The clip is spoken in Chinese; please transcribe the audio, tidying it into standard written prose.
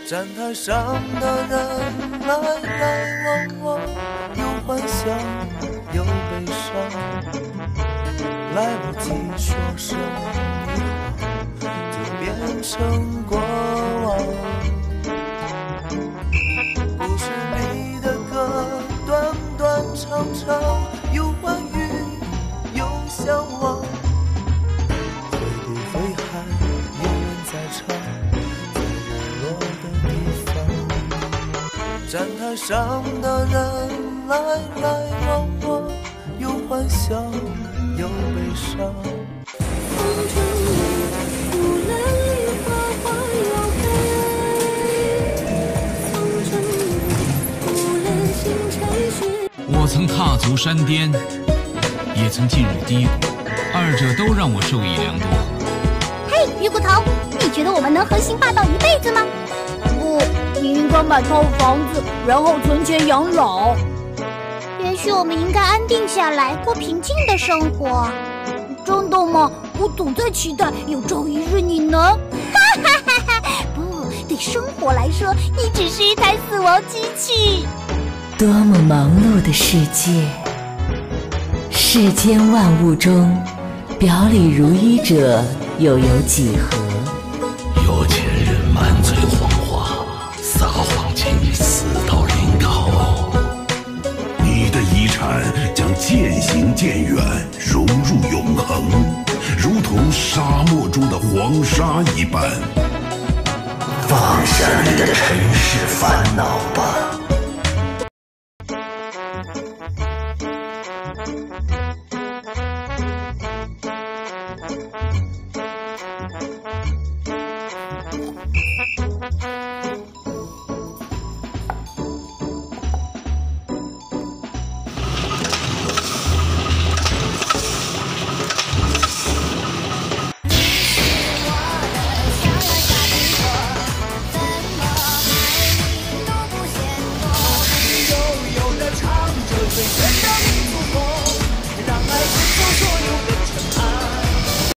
站台上的人来来往往，有欢笑，有悲伤，来不及说声你好，就变成过往。故事里的歌，短短长长，有欢愉，有向往。会不会还有人在唱？站台上的人来来往往，有欢笑，有悲伤。 风中无论梨花花又开，风中无论星辰雪。 我曾踏足山巅，也曾进入低谷，二者都让我受益良多。 嘿，鱼骨头，你觉得我们能横行霸道一辈子吗？ 不，你应该买套房子，然后存钱养老。 也许我们应该安定下来，过平静的生活。 真的吗？我总在期待有朝一日你能…… 不，对生活来说，你只是一台死亡机器。 多么忙碌的世界，世间万物中，表里如一者又有几何？ 有钱人满嘴谎话，撒谎气死到临头。你的遗产将渐行渐远，融入永恒，如同沙漠中的黄沙一般。 放下你的尘世烦恼吧。